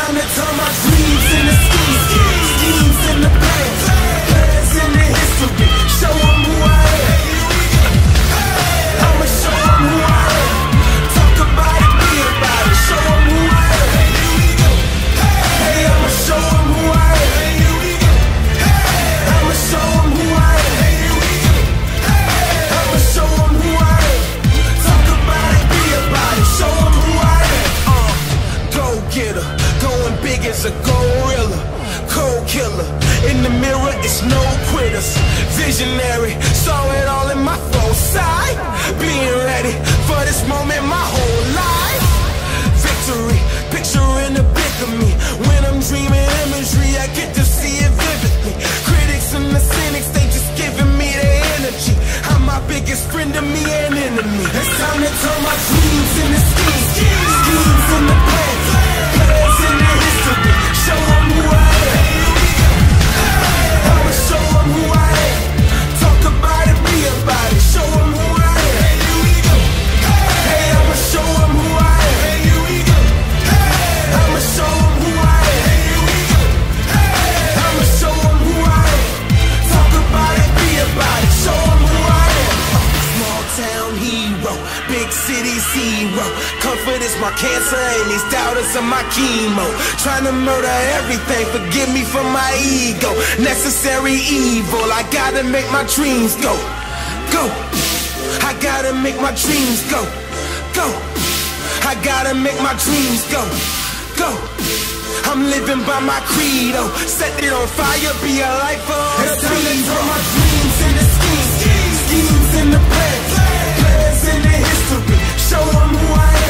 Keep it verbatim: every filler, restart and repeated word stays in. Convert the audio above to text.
time to turn my dreams into schemes, schemes in the plans, plans in the history. Show them who I am. I'ma show them who I am. Talk about it, be about it. Show them who I am. Hey, I'ma show them who I am. I'ma show them who I am. I'ma show them who I am. Talk about it, be about it. Show them who I am. Uh, go getter, going big as a gorilla. Cold killer, in the mirror it's no quitters. Visionary, saw it all in my foresight. Being ready for this moment my whole life. Victory, picturing the big of me. When I'm dreaming imagery, I get to see it vividly. Critics and the cynics, they just giving me their energy. I'm my biggest friend and me an enemy. It's time to turn my dreams into schemes, schemes in the plans, plans in the history. Show them who I am. I'ma show them who I am. Talk about it, be about it. Show them who I am. Hey, I'ma show them who I am. I'ma show them who I am. I'ma show them who I am. Talk about it, be about it. Show them who I am. Small town hero, big city zero. Comfort is my cancer and these doubters are my chemo. Trying to murder everything, forgive me for my ego. Necessary evil, I gotta make my dreams go. Go, I gotta make my dreams go. Go, I gotta make my dreams go. Go, I'm living by my credo. Set it on fire, be a life for it's time to turn my dreams into schemes, schemes in the plans, plans in the history. Show them who I am.